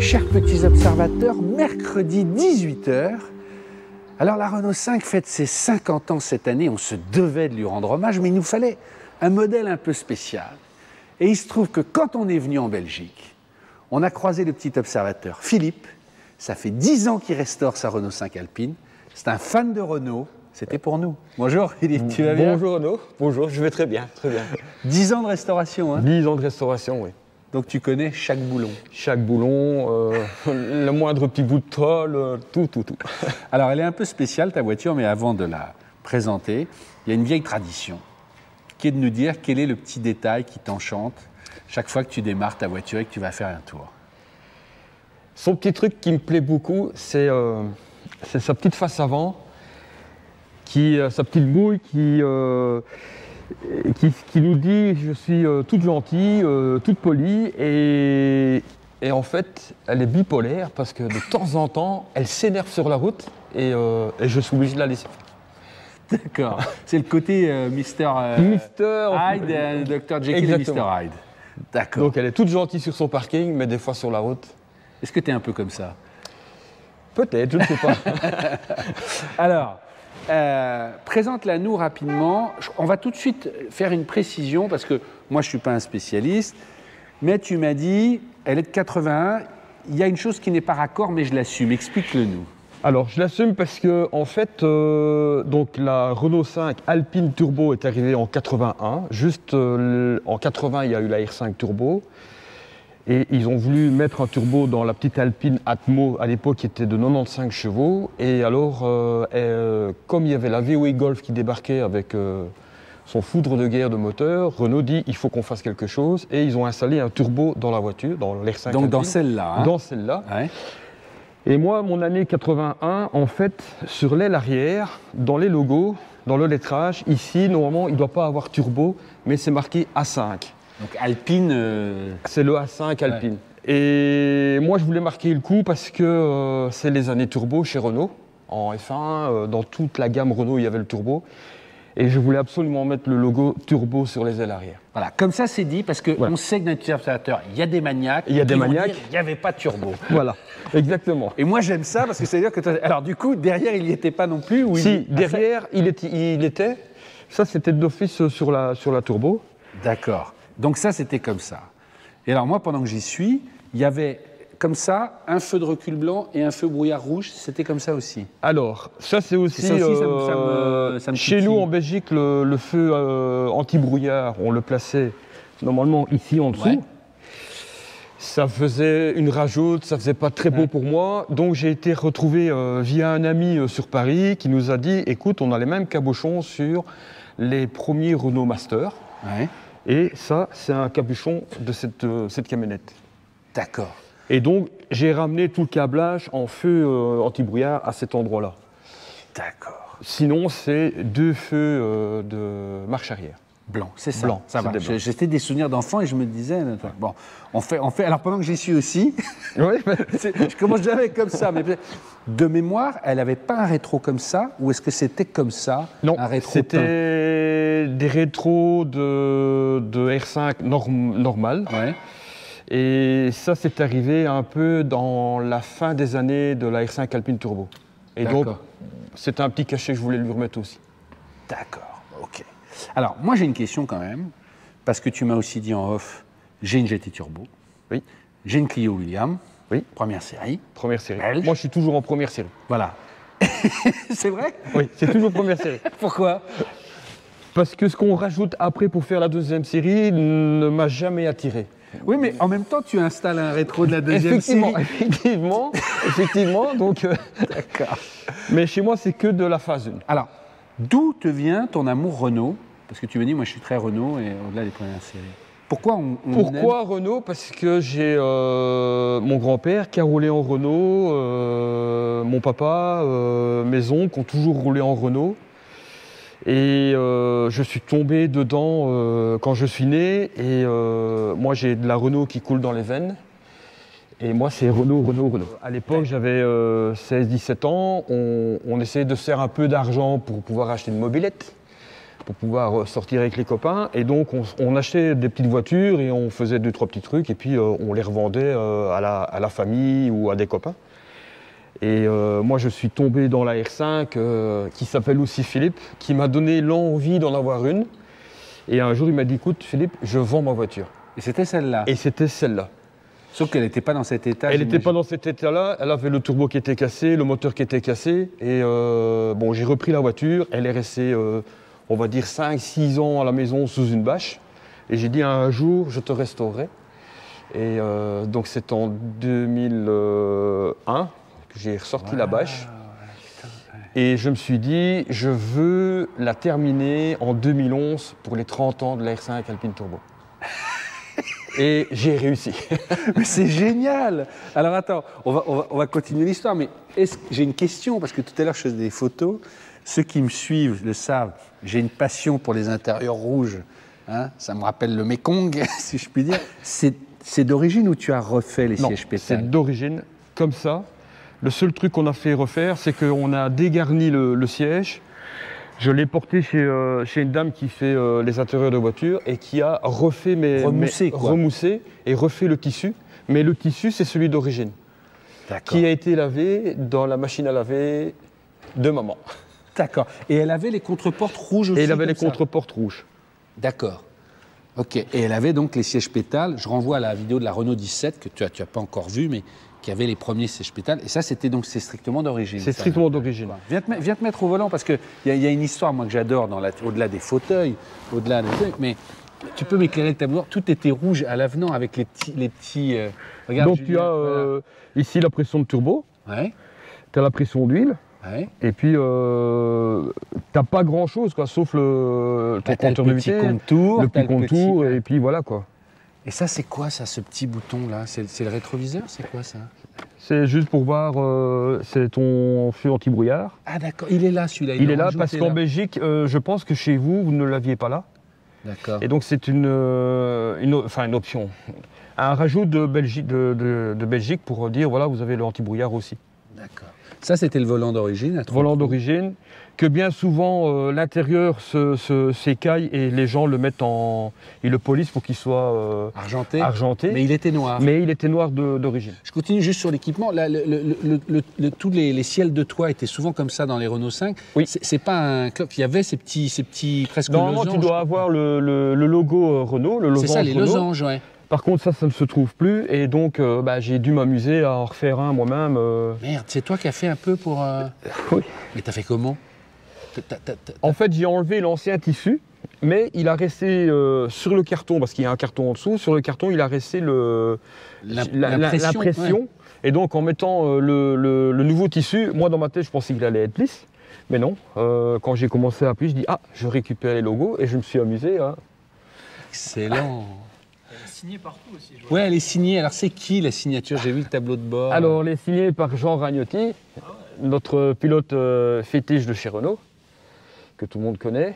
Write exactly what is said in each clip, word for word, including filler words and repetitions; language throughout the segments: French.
Chers petits observateurs, mercredi dix-huit heures. Alors la Renault cinq fête ses cinquante ans cette année, on se devait de lui rendre hommage, mais il nous fallait un modèle un peu spécial. Et il se trouve que quand on est venu en Belgique, on a croisé le petit observateur Philippe. Ça fait dix ans qu'il restaure sa Renault cinq Alpine. C'est un fan de Renault. C'était pour nous. Bonjour Philippe, tu vas bien? Bonjour Renaud, bonjour, je vais très bien, très bien. dix ans de restauration, hein? dix ans de restauration, oui. Donc tu connais chaque boulon? Chaque boulon, euh, le moindre petit bout de tôle, euh, tout, tout, tout. Alors elle est un peu spéciale ta voiture, mais avant de la présenter, il y a une vieille tradition qui est de nous dire quel est le petit détail qui t'enchante chaque fois que tu démarres ta voiture et que tu vas faire un tour. Son petit truc qui me plaît beaucoup, c'est euh, sa petite face avant, qui, euh, sa petite bouille qui, euh, qui, qui nous dit je suis euh, toute gentille, euh, toute polie, et, et en fait elle est bipolaire parce que de temps en temps elle s'énerve sur la route et, euh, et je suis obligé de la laisser faire. D'accord, c'est le côté euh, Mister Euh, Mister Hyde, euh, docteur Jekyll et Mister Hyde. D'accord. Donc elle est toute gentille sur son parking, mais des fois sur la route. Est-ce que tu es un peu comme ça? Peut-être, je ne sais pas. Alors, euh, présente-la nous rapidement. On va tout de suite faire une précision parce que moi je ne suis pas un spécialiste, mais tu m'as dit, elle est de quatre-vingt-un, il y a une chose qui n'est pas raccord, mais je l'assume. Explique-le nous. Alors, je l'assume parce que, en fait, euh, donc, la Renault cinq Alpine Turbo est arrivée en quatre-vingt-un. Juste euh, en quatre-vingts, il y a eu la R cinq Turbo. Et ils ont voulu mettre un turbo dans la petite Alpine Atmo, à l'époque qui était de quatre-vingt-quinze chevaux. Et alors, euh, euh, comme il y avait la V W Golf qui débarquait avec euh, son foudre de guerre de moteur, Renault dit il faut qu'on fasse quelque chose. Et ils ont installé un turbo dans la voiture, dans l'R cinq Donc Alpine. dans celle-là. Hein. Dans celle-là. Ouais. Et moi, mon année quatre-vingt-un, en fait, sur l'aile arrière, dans les logos, dans le lettrage, ici, normalement, il ne doit pas avoir turbo, mais c'est marqué A cinq. Donc Alpine... Euh... C'est le A cinq Alpine. Ouais. Et moi, je voulais marquer le coup parce que euh, c'est les années turbo chez Renault. En F un, euh, dans toute la gamme Renault, il y avait le turbo. Et je voulais absolument mettre le logo turbo sur les ailes arrière. Voilà, comme ça c'est dit, parce qu'on voilà. sait que dans notre observateur, il y a des maniaques. Il y a des maniaques. Il n'y avait pas de turbo. Voilà, exactement. Et moi j'aime ça parce que ça veut dire que... Alors du coup, derrière, il n'y était pas non plus ou Si, il... derrière, ah, ça... il, était, il était. Ça, c'était d'office sur la, sur la turbo. D'accord. Donc ça, c'était comme ça. Et alors moi, pendant que j'y suis, il y avait comme ça un feu de recul blanc et un feu brouillard rouge. C'était comme ça aussi. Alors, ça c'est aussi, ça aussi euh, ça me, ça me, ça me chez nous en Belgique, le, le feu euh, anti-brouillard, on le plaçait normalement ici en dessous. Ouais. Ça faisait une rajoute, ça faisait pas très beau ouais. pour moi. Donc j'ai été retrouvé euh, via un ami euh, sur Paris qui nous a dit, écoute, on a les mêmes cabochons sur les premiers Renault Master. Ouais. Et ça, c'est un capuchon de cette, euh, cette camionnette. D'accord. Et donc, j'ai ramené tout le câblage en feu euh, anti-brouillard à cet endroit-là. D'accord. Sinon, c'est deux feux euh, de marche arrière. Blanc, c'est ça. Blanc, ça va. J'étais des souvenirs d'enfants et je me disais, bon, on fait, on fait. Alors pendant que j'y suis aussi, oui, je commence jamais comme ça, mais de mémoire, elle n'avait pas un rétro comme ça, ou est-ce que c'était comme ça? Non, un rétro c'était des rétros de, de R cinq norm, normal. Ouais. Et ça, c'est arrivé un peu dans la fin des années de la R cinq Alpine Turbo. Et donc, c'est un petit cachet que je voulais lui remettre aussi. D'accord, ok. Alors, moi, j'ai une question quand même, parce que tu m'as aussi dit en off, j'ai une G T Turbo. Oui. J'ai une Clio William. Oui. Première série. Première série. Belge. Moi, je suis toujours en première série. Voilà. C'est vrai? Oui, c'est toujours première série. Pourquoi? Parce que ce qu'on rajoute après pour faire la deuxième série ne m'a jamais attiré. Oui, mais en même temps, tu installes un rétro de la deuxième effectivement, série. Effectivement, effectivement. Donc, euh, d'accord. Mais chez moi, c'est que de la phase un. Alors, d'où te vient ton amour Renault? Parce que tu me dis, moi, je suis très Renault et au-delà des premières séries. Pourquoi on, on Pourquoi aime... Renault? Parce que j'ai euh, mon grand-père qui a roulé en Renault, euh, mon papa, euh, mes oncles ont toujours roulé en Renault. Et euh, je suis tombé dedans euh, quand je suis né. Et euh, moi, j'ai de la Renault qui coule dans les veines. Et moi, c'est Renault, Renault, Renault. À l'époque, j'avais euh, seize dix-sept ans. On, on essayait de se faire un peu d'argent pour pouvoir acheter une mobilette. pour pouvoir sortir avec les copains. Et donc on, on achetait des petites voitures et on faisait deux, trois petits trucs et puis euh, on les revendait euh, à, la, à la famille ou à des copains. Et euh, moi je suis tombé dans la R cinq euh, qui s'appelle aussi Philippe, qui m'a donné l'envie d'en avoir une. Et un jour il m'a dit, écoute Philippe, je vends ma voiture. Et c'était celle-là? Et c'était celle-là. Sauf qu'elle n'était pas dans cet état. Elle n'était pas dans cet état-là, elle avait le turbo qui était cassé, le moteur qui était cassé. Et euh, bon, j'ai repris la voiture, elle est restée, euh, on va dire, cinq six ans à la maison sous une bâche. Et j'ai dit un jour, je te restaurerai. Et euh, donc c'est en deux mille un que j'ai ressorti wow, la bâche. Putain, ouais. Et je me suis dit, je veux la terminer en deux mille onze pour les trente ans de la R cinq Alpine Turbo. Et j'ai réussi. Mais c'est génial! Alors attends, on va, on va, on va continuer l'histoire, mais j'ai une question, parce que tout à l'heure je faisais des photos. Ceux qui me suivent le savent, j'ai une passion pour les intérieurs rouges. Hein, ça me rappelle le Mekong, si je puis dire. C'est d'origine ou tu as refait les non, sièges pétales? C'est d'origine, comme ça. Le seul truc qu'on a fait refaire, c'est qu'on a dégarni le, le siège. Je l'ai porté chez, euh, chez une dame qui fait euh, les intérieurs de voiture et qui a refait mes, remoussé, mes, quoi. remoussé et refait le tissu. Mais le tissu, c'est celui d'origine, qui a été lavé dans la machine à laver de maman. D'accord. Et elle avait les contreportes rouges aussi? Et elle avait les contreportes rouges. D'accord. Ok. Et elle avait donc les sièges pétales. Je renvoie à la vidéo de la Renault dix-sept que tu n'as tu as pas encore vue, mais qui avait les premiers sièges pétales. Et ça, c'était donc c'est strictement d'origine. C'est strictement d'origine. Viens, viens te mettre au volant parce qu'il y, y a une histoire, moi, que j'adore, au-delà des fauteuils, au-delà des trucs. Mais tu peux m'éclairer le tableau. Tout était rouge à l'avenant avec les petits. Les petits euh... Regarde, donc Julien, tu as euh, voilà. Ici la pression de turbo. Ouais. Tu as la pression d'huile. Ouais. Et puis, euh, t'as pas grand-chose, quoi, sauf le ton bah, compteur de vitesse, contour, le petit contour, petit... et puis voilà, quoi. Et ça, c'est quoi, ça, ce petit bouton-là? C'est le rétroviseur? C'est quoi, ça? C'est juste pour voir, euh, c'est ton feu anti-brouillard. Ah d'accord, il est là, celui-là. Il, il est là parce qu'en Belgique, euh, je pense que chez vous, vous ne l'aviez pas là. D'accord. Et donc, c'est une, euh, une, enfin, une option. Un rajout de Belgique, de, de, de Belgique pour dire, voilà, vous avez le anti-brouillard aussi. D'accord. Ça, c'était le volant d'origine? Volant d'origine, que bien souvent, euh, l'intérieur se, se, s'écaille et les gens le mettent en... Ils le polissent pour qu'il soit euh, argenté. argenté. Mais il était noir. Mais il était noir d'origine. Je continue juste sur l'équipement. Le, le, le, le, le, tous les, les ciels de toit étaient souvent comme ça dans les Renault cinq. Oui. C'est pas un clock. Il y avait ces petits, ces petits presque Normalement, losanges. tu dois avoir le, le, le logo Renault, le losange. C'est ça, les Renault. losanges, ouais. Par contre, ça, ça ne se trouve plus. Et donc, euh, bah, j'ai dû m'amuser à en refaire un moi-même. Euh... Merde, c'est toi qui as fait un peu pour... Euh... Oui. Mais t'as fait comment? t as, t as, t as... En fait, j'ai enlevé l'ancien tissu, mais il a resté euh, sur le carton, parce qu'il y a un carton en dessous. Sur le carton, il a resté le, l'impression. Ouais. Et donc, en mettant euh, le, le, le nouveau tissu, moi, dans ma tête, je pensais qu'il allait être lisse. Mais non. Euh, quand j'ai commencé à appuyer, je dis « Ah, je récupère les logos » et je me suis amusé. Hein. Excellent. Elle est signée partout aussi. Je vois. Ouais, elle est signée. Alors, c'est qui la signature? J'ai vu le tableau de bord. Alors, elle est signée par Jean Ragnotti, ah ouais. notre pilote euh, fétiche de chez Renault, que tout le monde connaît.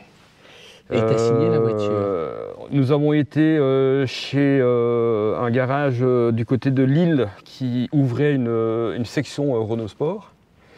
Et euh, t'as signé la voiture? Nous avons été euh, chez euh, un garage euh, du côté de Lille qui ouvrait une, une section euh, Renault Sport.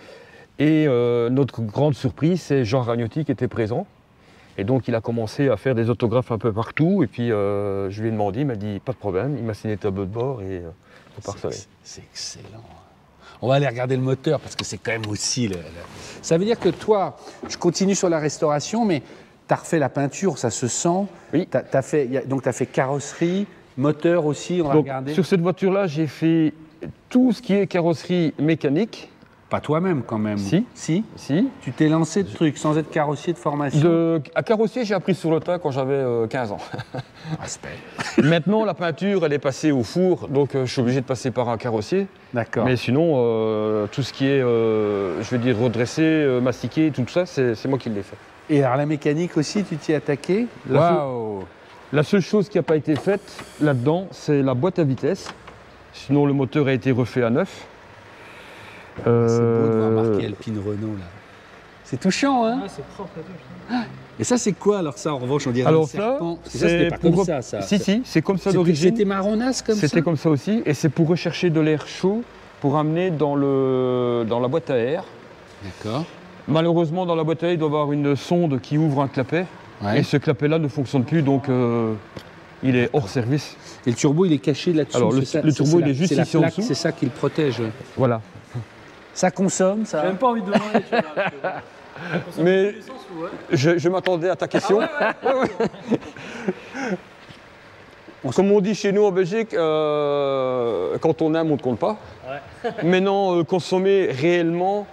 Et euh, notre grande surprise, c'est Jean Ragnotti qui était présent. Et donc, il a commencé à faire des autographes un peu partout. Et puis, euh, je lui ai demandé, il m'a dit, pas de problème. Il m'a signé le tableau de bord et euh, on part sur. C'est excellent. On va aller regarder le moteur parce que c'est quand même aussi... Le, le... Ça veut dire que toi, je continue sur la restauration, mais tu as refait la peinture, ça se sent. Oui. T'as, t'as fait, y a, donc, tu as fait carrosserie, moteur aussi, on va donc, regarder. Sur cette voiture-là, j'ai fait tout ce qui est carrosserie mécanique. Pas toi-même quand même. Si. Si. Si. Tu t'es lancé de trucs sans être carrossier de formation. De, à carrossier, j'ai appris sur le tas quand j'avais euh, quinze ans. Respect. Maintenant, la peinture, elle est passée au four, donc euh, je suis obligé de passer par un carrossier. D'accord. Mais sinon, euh, tout ce qui est, euh, je veux dire, redressé, euh, mastiqué, tout ça, c'est moi qui l'ai fait. Et alors la mécanique aussi, tu t'y es attaqué? Waouh. La seule chose qui n'a pas été faite là-dedans, c'est la boîte à vitesse. Sinon, le moteur a été refait à neuf. Euh... C'est beau de voir marqué Alpine Renault là. C'est touchant, hein? Ah, c'est propre à tout. Ah, et ça, c'est quoi alors ça, en revanche, on dirait alors un serpent? ça, ça c'était pas pour... comme ça, ça. Si, si, c'est comme ça d'origine. C'était marronasse comme ça? C'était comme ça aussi, et c'est pour rechercher de l'air chaud, pour amener dans, le... dans la boîte à air. D'accord. Malheureusement, dans la boîte à air, il doit y avoir une sonde qui ouvre un clapet. Ouais. Et ce clapet-là ne fonctionne plus, donc euh, il est hors service. Et le turbo, il est caché là-dessous. Alors, le- c'est ça, le c'est- turbo, c'est il la- est juste c'est la ici en plaque, dessous. C'est ça qui le protège. ouais. Voilà. Ça consomme, J'ai ça. même pas envie de demander, tu vois. Là, parce que- ça consomme Mais- beaucoup d'essence ou ouais Je, je m'attendais à ta question. Ah ouais, ouais. Comme on dit chez nous en Belgique, euh, quand on aime, on ne compte pas. Ouais. Maintenant, euh, consommer réellement,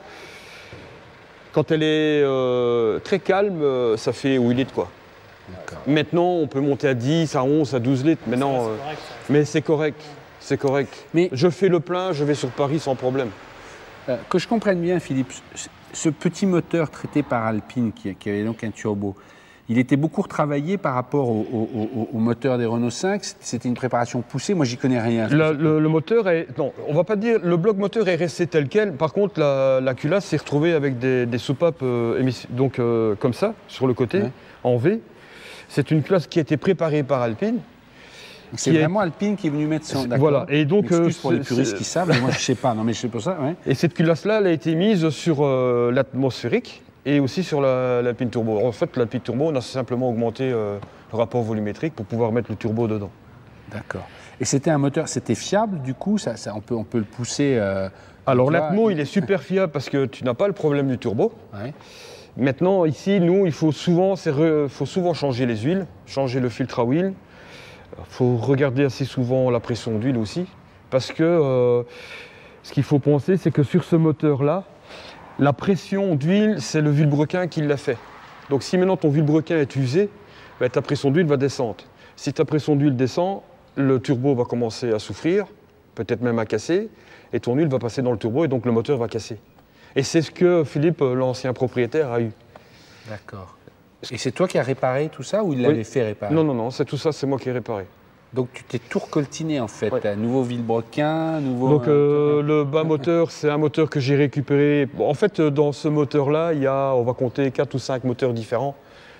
quand elle est euh, très calme, euh, ça fait huit litres quoi. D'accord. Maintenant, on peut monter à dix, à onze, à douze litres. Maintenant, Ça, euh, c'est correct, ça. mais c'est correct. C'est correct. Mais- Je fais le plein, je vais sur Paris sans problème. Euh, que je comprenne bien, Philippe, ce- ce petit moteur traité par Alpine, qui, qui avait donc un turbo, il était beaucoup retravaillé par rapport au, au- au- au moteur des Renault cinq. C'était une préparation poussée. Moi, j'y connais rien. La- le, le moteur est. Non, on va pas dire. Le bloc moteur est resté tel quel. Par contre, la, la culasse s'est retrouvée avec des, des soupapes euh, émiss- donc, euh, comme ça, sur le côté, Ouais. en V. C'est une culasse qui a été préparée par Alpine. C'est qui est- vraiment Alpine qui est venu mettre son. d'accord. Voilà. Et donc, M'excuse euh, pour les c'est- puristes c'est- qui savent, mais moi, je sais pas. Non, mais c'est pour ça. Ouais. Et cette culasse-là, elle a été mise sur euh, l'atmosphérique et aussi sur la- l'Alpine Turbo. En fait, l'Alpine Turbo, on a simplement augmenté euh, le rapport volumétrique pour pouvoir mettre le turbo dedans. D'accord. Et c'était un moteur, c'était fiable du coup, ça, ça- on, peut, on peut le pousser. euh, Alors, donc là, l'Atmo, il est super fiable parce que tu n'as pas le problème du turbo. ouais. Maintenant, ici, nous, il faut souvent, c'est re- faut souvent changer les huiles, changer le filtre à huile. Il faut regarder assez souvent la pression d'huile aussi. Parce que euh, ce qu'il faut penser, c'est que sur ce moteur-là, la pression d'huile, c'est le vilebrequin qui l'a fait. Donc si maintenant ton vilebrequin est usé, ben, ta pression d'huile va descendre. Si ta pression d'huile descend, le turbo va commencer à souffrir, peut-être même à casser, et ton huile va passer dans le turbo et donc le moteur va casser. Et c'est ce que Philippe, l'ancien propriétaire, a eu. D'accord. Et c'est toi qui as réparé tout ça ou il Oui. l'avait fait réparer? Non, non, non, c'est tout ça, c'est moi qui ai réparé. Donc tu t'es tout recoltiné en fait. Ouais. T'as un nouveau vilebrequin, nouveau. Donc euh, le bas moteur, c'est un moteur que j'ai récupéré. Bon, en fait, euh, dans ce moteur-là, il y a, on va compter quatre ou cinq moteurs différents.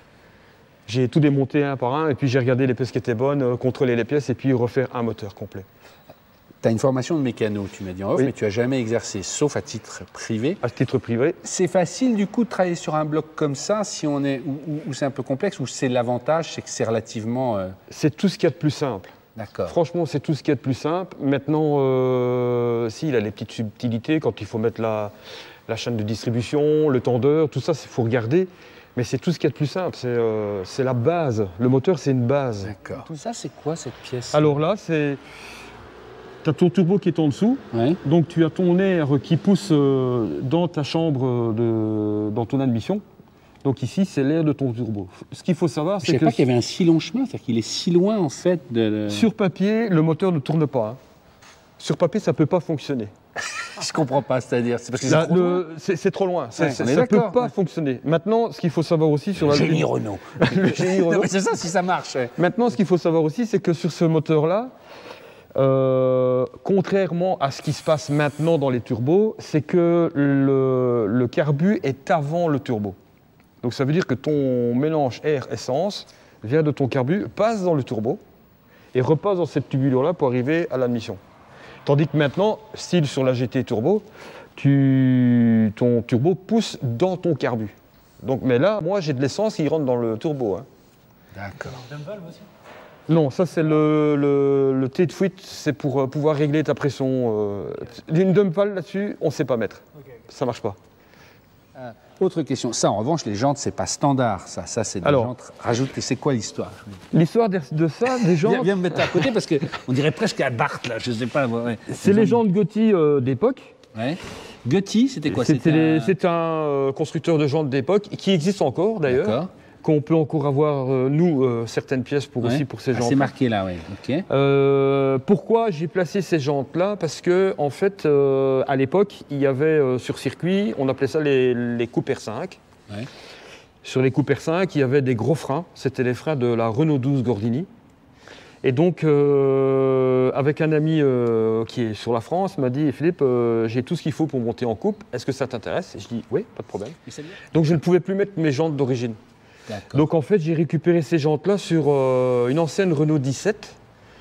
J'ai tout démonté un par un et puis j'ai regardé les pièces qui étaient bonnes, euh, contrôler les pièces et puis refaire un moteur complet. Tu as une formation de mécano, tu m'as dit en off, Oui. mais tu as jamais exercé, sauf à titre privé. À titre privé, C'est facile du coup de travailler sur un bloc comme ça, si on est, ou, ou- ou c'est un peu complexe, ou c'est l'avantage, c'est que c'est relativement. euh, c'est tout ce qu'il y a de plus simple. D'accord. Franchement, c'est tout ce qu'il y a de plus simple. Maintenant, euh, si, il a les petites subtilités quand il faut mettre la, la chaîne de distribution, le tendeur, tout ça, il faut regarder. Mais c'est tout ce qu'il y a de plus simple. C'est euh, c'est la base. Le moteur, c'est une base. D'accord. Tout ça, c'est quoi cette pièce? Alors là, c'est. Tu as ton turbo qui est en dessous. Ouais. Donc tu as ton air qui pousse euh, dans ta chambre, de, dans ton admission. Donc ici, c'est l'air de ton turbo. Ce qu'il faut savoir, Je c'est savais que pas qu'il y avait un si long chemin, c'est-à-dire qu'il est si loin en fait de. sur papier, le moteur ne tourne pas. hein. Sur papier, ça ne peut pas fonctionner. Je comprends pas, c'est-à-dire. C'est parce que Là, c'est trop loin. le- C'est c'est trop loin. C'est- Ouais, c'est- on est ça ne peut d'accord, pas ouais. fonctionner. Maintenant, ce qu'il faut savoir aussi sur la Génie Renault. le génie Renault. Non, mais c'est ça, si ça marche. ouais. Maintenant, ce qu'il faut savoir aussi, c'est que sur ce moteur-là, euh, contrairement à ce qui se passe maintenant dans les turbos, c'est que le, le carbu est avant le turbo. Donc ça veut dire que ton mélange air-essence vient de ton carbu, passe dans le turbo et repasse dans cette tubulure-là pour arriver à l'admission. Tandis que maintenant, style sur la G T Turbo, tu, ton turbo pousse dans ton carbu. Donc, mais là, moi, j'ai de l'essence qui rentre dans le turbo. hein. D'accord. Dump valve aussi. Non, ça c'est le, le, le T de fuite, c'est pour euh, pouvoir régler ta pression. Euh, une dump valve là-dessus, on ne sait pas mettre. Ok. Ça marche pas. Euh, autre question. Ça, en revanche, les jantes, c'est pas standard. Ça, ça c'est des Alors. jantes. Rajoute. C'est quoi l'histoire? L'histoire de, de ça, des Viens, jantes, viens me mettre à côté parce que on dirait presque à Barthes là. Je sais pas. Ouais. c'est les jantes Gotti euh, d'époque. Ouais. Gutti, c'était quoi? C'était les- un- C'est un euh, constructeur de jantes d'époque qui existe encore d'ailleurs. D'accord. Qu'on peut encore avoir, euh, nous, euh, certaines pièces pour Ouais. aussi pour ces Ah, jantes. c'est marqué là, oui. Ok. Euh, pourquoi j'ai placé ces jantes-là? Parce que, en fait, euh, à l'époque, il y avait euh, sur circuit, on appelait ça les, les Cooper cinq. Ouais. Sur les Cooper cinq, il y avait des gros freins. C'était les freins de la Renault douze Gordini. Et donc, euh, avec un ami euh, qui est sur la France, m'a dit Philippe, euh, j'ai tout ce qu'il faut pour monter en coupe. Est-ce que ça t'intéresse? Et je dis oui, pas de problème. Et c'est bien. Donc, je ne pouvais plus mettre mes jantes d'origine. D'accord. Donc en fait, j'ai récupéré ces jantes-là sur euh, une ancienne Renault dix-sept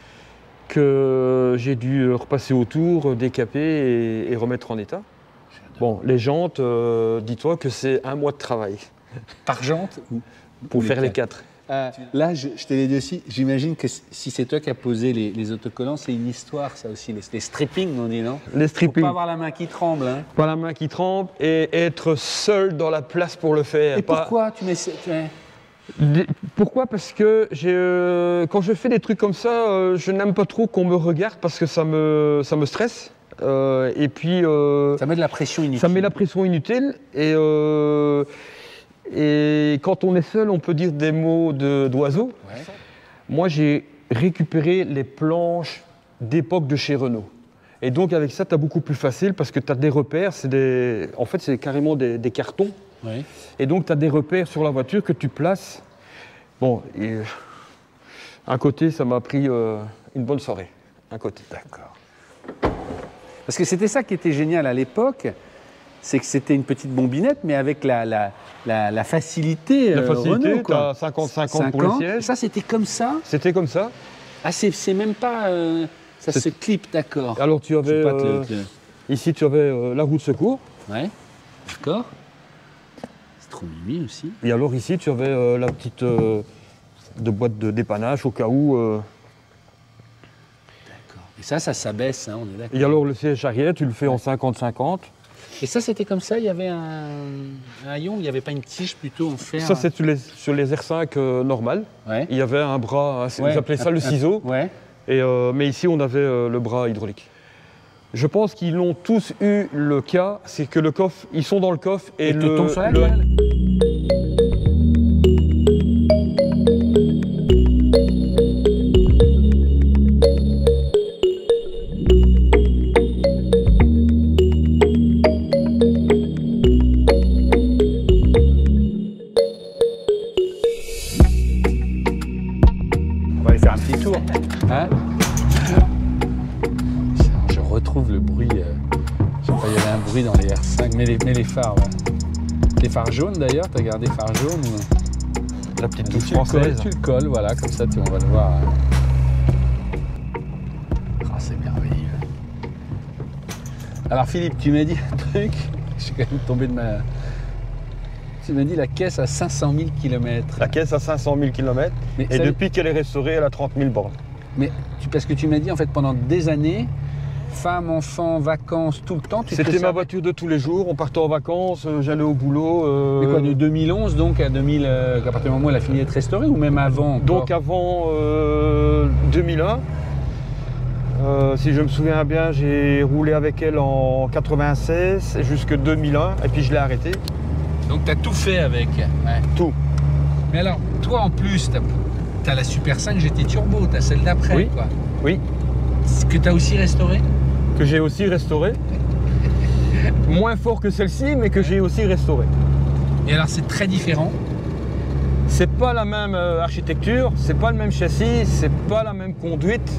que j'ai dû repasser autour, décaper et, et remettre en état. Bon, les jantes, euh, dis-toi que c'est un mois de travail. Par jante ou- pour Les faire les quatre. quatre. Euh, là, je, je t'ai les deux aussi. J'imagine que si c'est toi qui as posé les, les autocollants, c'est une histoire, ça aussi. Les, les stripping, on dit, non? Les Faut stripping. pas avoir la main qui tremble. Hein. Pas la main qui tremble et être seul dans la place pour le faire. Et pas... pourquoi tu mets... Tu mets... Des- Pourquoi? Parce que j'ai, euh, quand je fais des trucs comme ça, euh, je n'aime pas trop qu'on me regarde parce que ça me, ça me stresse. Euh, et puis, euh, Ça met de la pression inutile. ça met la pression inutile. Et, euh, et quand on est seul, on peut dire des mots de- d'oiseaux. Ouais. Moi, j'ai récupéré les planches d'époque de chez Renault. Et donc, avec ça, tu as beaucoup plus facile parce que tu as des repères. C'est des... En fait, c'est carrément des, des cartons. Ouais. Et donc, tu as des repères sur la voiture que tu places. Bon, et un côté, ça m'a pris euh, une bonne soirée. Un côté. D'accord. Parce que c'était ça qui était génial à l'époque, c'est que c'était une petite bombinette, mais avec la, la, la, la facilité, La euh, facilité, Renault, tu as quoi. cinquante cinquante pour le siège. Ça, c'était comme ça. C'était comme ça. Ah, c'est c'est même pas... euh, ça C'est- se clip, d'accord. Alors, tu Je avais... sais pas te le- euh, te le- ici, tu avais euh, la roue de secours. Ouais, d'accord. C'est trop mimi aussi. Et alors, ici, tu avais euh, la petite euh, de boîte de dépannage au cas où. euh. D'accord. Et ça, ça s'abaisse, hein, on est d'accord. Et alors, le siège arrière, tu le fais en cinquante cinquante. Et ça, c'était comme ça, il y avait un, un haillon, il n'y avait pas une tige plutôt en fer. Ça, c'est sur les, sur les R cinq euh, normales. Ouais. Il y avait un bras, hein, Ouais. ils appelaient ça le Un- ciseau. Ouais. Et, euh, mais ici, on avait euh, le bras hydraulique. Je pense qu'ils l'ont tous eu le cas, c'est que le coffre, ils sont dans le coffre et, Et te le, tombe sur la le- gueule. On va aller faire un petit tour. Hein. Je retrouve le bruit. euh, Je sais pas, il y avait un bruit dans les R cinq, mais les, mais les phares. Ouais. Les phares jaunes d'ailleurs, t'as gardé phares jaunes ou... la petite tu, touche le colles, française. tu le colles, voilà, comme ça tu, on va le voir. hein. Ah, c'est merveilleux. Alors Philippe, tu m'as dit un truc, je suis quand même tombé de ma... Tu m'as dit la caisse à cinq cent mille kilomètres. La caisse a cinq cent mille kilomètres Mais et ça- depuis qu'elle est restaurée, elle a trente mille bornes. Mais tu, parce que tu m'as dit en fait pendant des années, femme, enfant, vacances, tout le temps, tu te C'était ma servais- voiture de tous les jours, on partait en vacances, euh, j'allais au boulot. euh, Mais quoi, de deux mille onze donc à deux mille, euh, à partir du moment où elle a fini d'être restaurée ou même avant encore Donc avant euh, deux mille un, euh, si je me souviens bien, j'ai roulé avec elle en quatre-vingt-seize jusque deux mille un et puis je l'ai arrêtée. Donc tu as tout fait avec. Ouais. Tout. Mais alors, toi en plus, tu as la Super cinq G T Turbo, tu as celle d'après, Oui. quoi. Oui, Ce que tu as aussi restauré. que j'ai aussi restaurée. Moins fort que celle-ci, mais que j'ai aussi restaurée. Et alors, c'est très différent. C'est pas la même euh, architecture, c'est pas le même châssis, c'est pas la même conduite.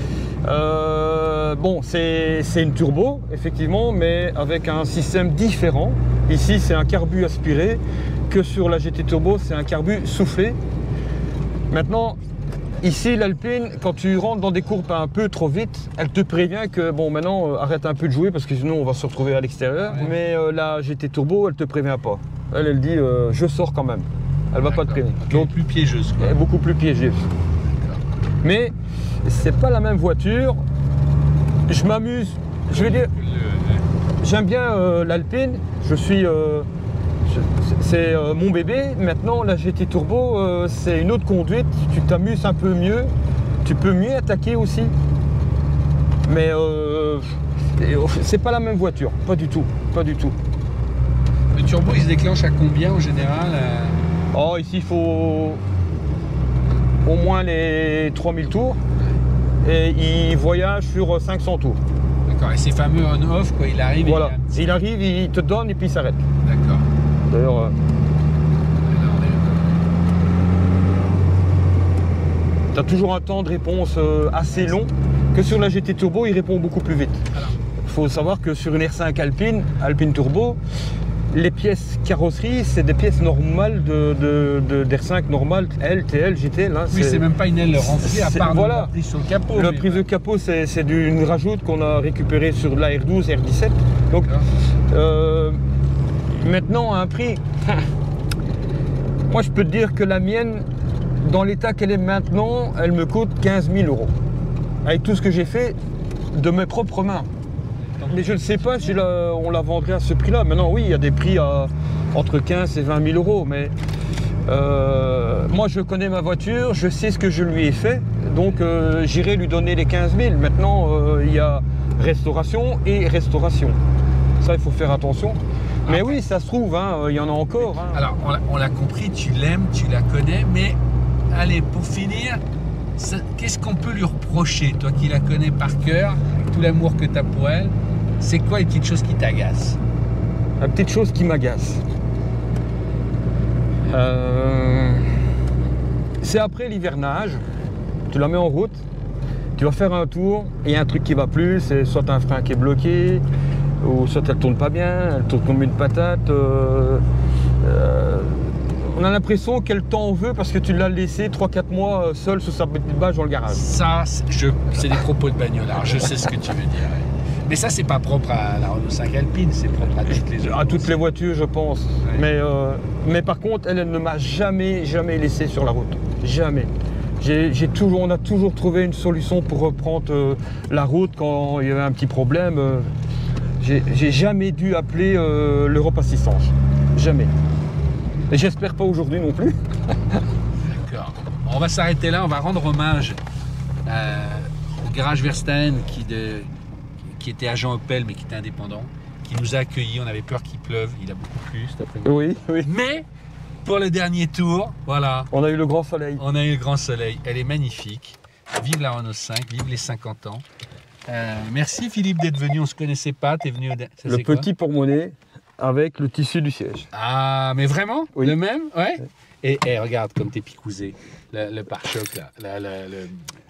Euh, bon, c'est c'est une turbo, effectivement, mais avec un système différent. Ici, c'est un carbu aspiré, que sur la G T Turbo, c'est un carbu soufflé. Maintenant, ici, l'Alpine, quand tu rentres dans des courbes un peu trop vite, elle te prévient que, bon, maintenant, euh, arrête un peu de jouer parce que sinon, on va se retrouver à l'extérieur. Ouais. Mais euh, la G T Turbo, elle te prévient pas. Elle, elle dit, euh, je sors quand même. Elle va pas te prévenir. Donc, plus piégeuse, quoi. Elle est beaucoup plus piégée. Mais c'est pas la même voiture. Je m'amuse. Je veux dire, j'aime bien euh, l'Alpine. Je suis, euh, je- c'est euh, mon bébé. Maintenant, la G T Turbo, euh, c'est une autre conduite. Tu t'amuses un peu mieux. Tu peux mieux attaquer aussi. Mais euh, c'est pas la même voiture. Pas du tout. Pas du tout. Le turbo, il se déclenche à combien en général euh Oh, ici, il faut au moins les trois mille tours. Et il voyage sur cinq cents tours. D'accord, et ces fameux on-off, quoi, il arrive Voilà. et il a un petit- Il arrive, il te donne et puis il s'arrête. D'accord. D'ailleurs, euh, Alors, on est- tu as toujours un temps de réponse euh, assez long que sur la G T Turbo, il répond beaucoup plus vite. Alors. Il faut savoir que sur une R cinq Alpine, Alpine Turbo, les pièces carrosserie, c'est des pièces normales de, de, de, d'R cinq normales, L, T L, G T L. hein, Oui, c'est même pas une aile remplie à c'est- part voilà. la prise sur le capot. Le mais- prise de capot, c'est c'est du- une rajoute qu'on a récupérée sur la R douze, R dix-sept. Donc, D'accord. euh, maintenant, à un prix, Moi, je peux te dire que la mienne, dans l'état qu'elle est maintenant, elle me coûte quinze mille euros. Avec tout ce que j'ai fait de mes propres mains. Mais je ne sais pas si la, on la vendrait à ce prix-là. Maintenant, oui, il y a des prix à, entre quinze et vingt mille euros. Mais euh, moi, je connais ma voiture, je sais ce que je lui ai fait. Donc, euh, j'irai lui donner les quinze mille. Maintenant, euh, il y a restauration et restauration. Ça, il faut faire attention. Mais oui, ça se trouve, hein, il y en a encore. Hein. Alors, on l'a- on l'a compris, tu l'aimes, tu la connais, mais allez, pour finir, ça- qu'est-ce qu'on peut lui reprocher, toi qui la connais par cœur, avec tout l'amour que tu as pour elle? C'est quoi les petites choses qui t'agacent? La petite chose qui m'agace. Euh, C'est après l'hivernage, tu la mets en route, tu vas faire un tour, et il y a un truc qui va plus, c'est soit un frein qui est bloqué, ou soit elle tourne pas bien, elle tourne comme une patate. euh, euh, on a l'impression qu'elle t'en veut parce que tu l'as laissé trois quatre mois seule sous sa petite bâche dans le garage. Ça, c'est je- c'est des propos de bagnolard, je sais ce que tu veux dire. ouais. Mais ça, c'est pas propre à la Renault cinq Alpine, c'est propre à toutes les autres. À toutes les voitures, je pense. Ouais. Mais, euh, mais par contre, elle, elle ne m'a jamais, jamais laissé sur la route. Jamais. J'ai, j'ai toujours, on a toujours trouvé une solution pour reprendre euh, la route quand il y avait un petit problème. euh, j'ai, j'ai jamais dû appeler euh, l'Europe Assistance. Jamais. Et j'espère pas aujourd'hui non plus. D'accord. On va s'arrêter là, on va rendre hommage euh, au garage Verstaen qui, de, qui était agent Opel mais qui était indépendant, qui nous a accueillis, on avait peur qu'il pleuve, il a beaucoup plu cet après-midi. Oui, oui. Mais pour le dernier tour, voilà, On a eu le grand soleil. on a eu le grand soleil, elle est magnifique. Vive la Renault cinq, vive les cinquante ans. Euh, merci Philippe d'être venu, on ne se connaissait pas, tu es venu au... ça, Le c'est quoi petit porte-monnaie avec le tissu du siège. Ah, mais vraiment? Oui. Le même? Ouais. Et, et regarde comme t'es picousé. Le, le pare-choc, là. La- la- le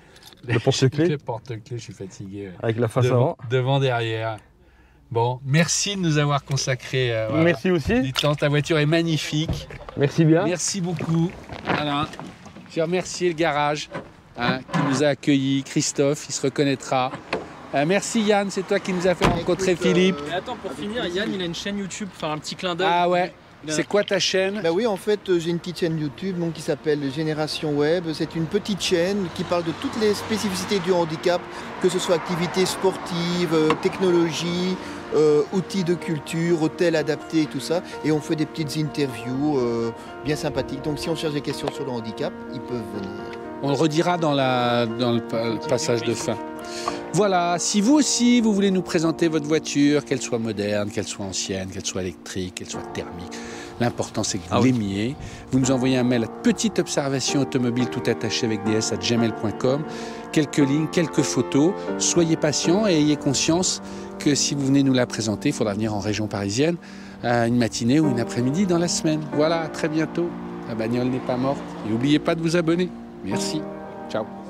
Le porte-clés. Le porte-clés, je suis fatigué. ouais. Avec la face Devant, avant. devant, derrière. Bon, merci de nous avoir consacré. euh, voilà, Merci aussi. du temps. Ta voiture est magnifique. Merci bien. Merci beaucoup. Alain. Je vais remercier le garage hein, qui nous a accueillis. Christophe, il se reconnaîtra. Euh, merci Yann, c'est toi qui nous a fait rencontrer Philippe. Mais attends, pour finir, Yann, il a une chaîne YouTube, enfin un petit clin d'œil. Ah ouais. Il a- C'est quoi ta chaîne? Bah oui, en fait, euh, j'ai une petite chaîne YouTube donc, qui s'appelle Génération Web. C'est une petite chaîne qui parle de toutes les spécificités du handicap, que ce soit activités sportives, euh, technologie, euh, outils de culture, hôtels adaptés et tout ça. Et on fait des petites interviews euh, bien sympathiques. Donc si on cherche des questions sur le handicap, ils peuvent venir. On le redira dans, la, dans le, pa- le passage de fin. Voilà, si vous aussi, vous voulez nous présenter votre voiture, qu'elle soit moderne, qu'elle soit ancienne, qu'elle soit électrique, qu'elle soit thermique, l'important c'est que vous Ah oui. l'aimiez. Vous nous envoyez un mail à petite observation automobile tout attaché avec ds arobase gmail point com. Quelques lignes, quelques photos. Soyez patients et ayez conscience que si vous venez nous la présenter, il faudra venir en région parisienne à une matinée ou une après-midi dans la semaine. Voilà, à très bientôt. La bagnole n'est pas morte. Et n'oubliez pas de vous abonner. Merci. Ciao.